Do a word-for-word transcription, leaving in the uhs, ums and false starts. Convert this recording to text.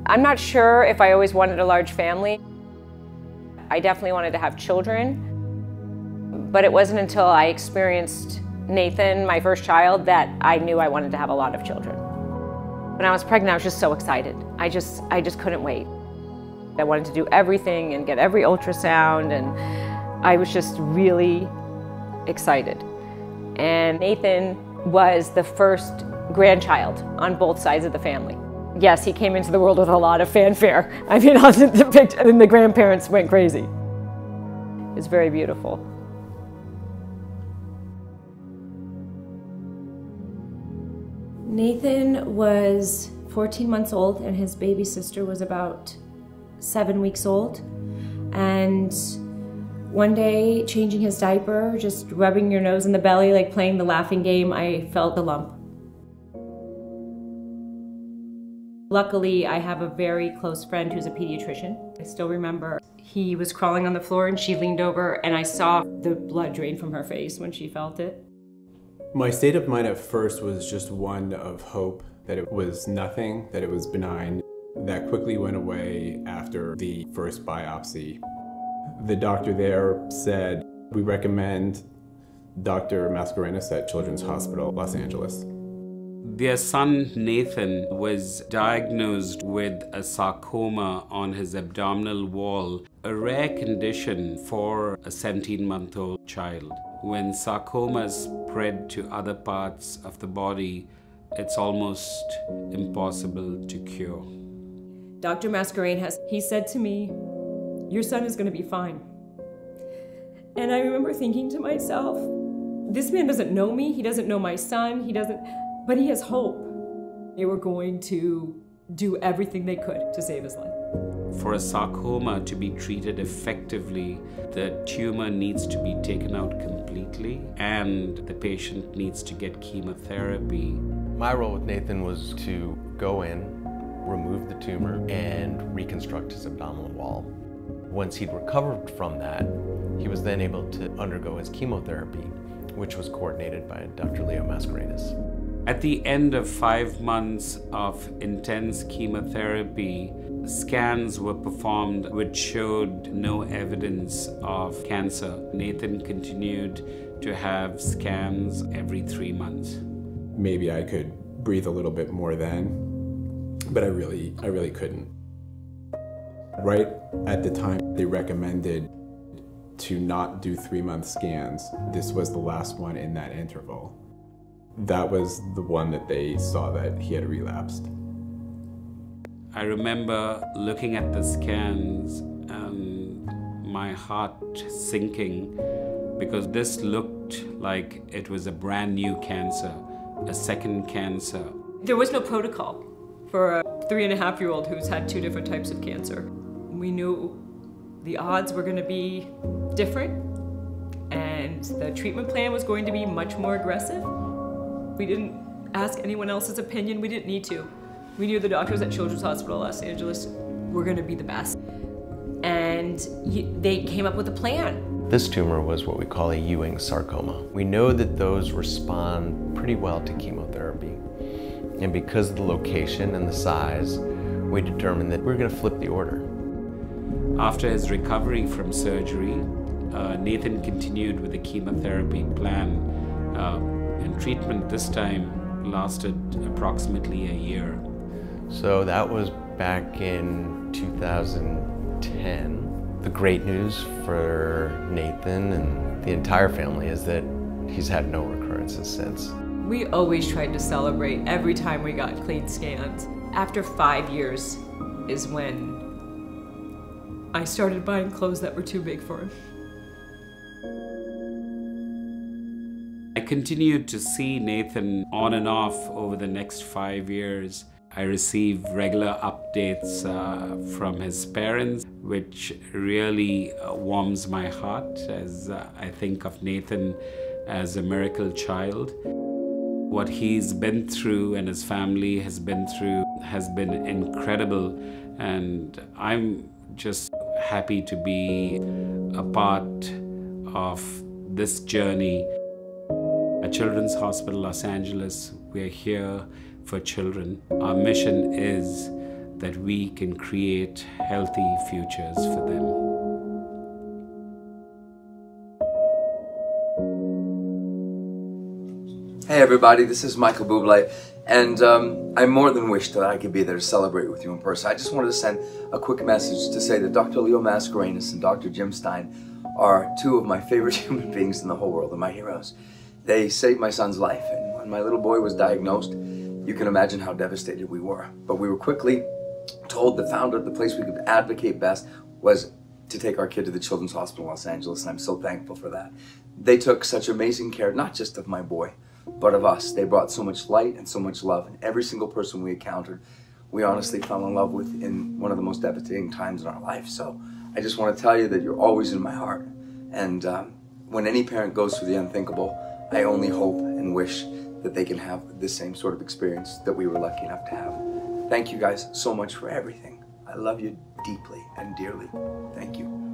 I'm not sure if I always wanted a large family. I definitely wanted to have children, but it wasn't until I experienced Nathan, my first child, that I knew I wanted to have a lot of children. When I was pregnant, I was just so excited. I just, I just couldn't wait. I wanted to do everything and get every ultrasound, and I was just really excited. And Nathan was the first grandchild on both sides of the family. Yes, he came into the world with a lot of fanfare. I mean, the picture, and the grandparents went crazy. It's very beautiful. Nathan was fourteen months old, and his baby sister was about seven weeks old. And one day, changing his diaper, just rubbing your nose in the belly, like playing the laughing game, I felt a lump. Luckily, I have a very close friend who's a pediatrician. I still remember he was crawling on the floor and she leaned over, and I saw the blood drain from her face when she felt it. My state of mind at first was just one of hope that it was nothing, that it was benign. That quickly went away after the first biopsy. The doctor there said, "We recommend Doctor Mascarenhas at Children's Hospital, Los Angeles." Their son, Nathan, was diagnosed with a sarcoma on his abdominal wall, a rare condition for a seventeen-month-old child. When sarcomas spread to other parts of the body, it's almost impossible to cure. Doctor Mascarenhas, he said to me, "Your son is going to be fine." And I remember thinking to myself, this man doesn't know me, he doesn't know my son, he doesn't, but he has hope. They were going to do everything they could to save his life. For a sarcoma to be treated effectively, the tumor needs to be taken out completely, and the patient needs to get chemotherapy. My role with Nathan was to go in, remove the tumor, and reconstruct his abdominal wall. Once he'd recovered from that, he was then able to undergo his chemotherapy, which was coordinated by Doctor Leo Mascarenhas. At the end of five months of intense chemotherapy, scans were performed which showed no evidence of cancer. Nathan continued to have scans every three months. Maybe I could breathe a little bit more then, but I really, I really couldn't. Right at the time, they recommended to not do three-month scans. This was the last one in that interval. That was the one that they saw that he had relapsed. I remember looking at the scans and my heart sinking, because this looked like it was a brand new cancer, a second cancer. There was no protocol for a three and a half year old who's had two different types of cancer. We knew the odds were going to be different, and the treatment plan was going to be much more aggressive. We didn't ask anyone else's opinion. We didn't need to. We knew the doctors at Children's Hospital Los Angeles were going to be the best. And they came up with a plan. This tumor was what we call a Ewing Sarcoma. We know that those respond pretty well to chemotherapy. And because of the location and the size, we determined that we're going to flip the order. After his recovery from surgery, uh, Nathan continued with the chemotherapy plan. Uh, and treatment this time lasted approximately a year. So that was back in two thousand ten. The great news for Nathan and the entire family is that he's had no recurrences since. We always tried to celebrate every time we got clean scans. After five years is when I started buying clothes that were too big for him. I continued to see Nathan on and off over the next five years. I received regular updates uh, from his parents, which really uh, warms my heart as uh, I think of Nathan as a miracle child. What he's been through and his family has been through has been incredible, and I'm just happy to be a part of this journey. At Children's Hospital Los Angeles, we're here for children. Our mission is that we can create healthy futures for them. Hey everybody, this is Michael Bublé, and um, I more than wish that I could be there to celebrate with you in person. I just wanted to send a quick message to say that Doctor Leo Mascarenhas and Doctor James Stein are two of my favorite human beings in the whole world, and my heroes. They saved my son's life, and when my little boy was diagnosed, you can imagine how devastated we were. But we were quickly told the founder of the place we could advocate best was to take our kid to the Children's Hospital in Los Angeles, and I'm so thankful for that. They took such amazing care, not just of my boy, but of us. They brought so much light and so much love, and every single person we encountered, we honestly fell in love with in one of the most devastating times in our life. So I just want to tell you that you're always in my heart. And um, when any parent goes through the unthinkable, I only hope and wish that they can have the same sort of experience that we were lucky enough to have. Thank you guys so much for everything. I love you deeply and dearly. Thank you.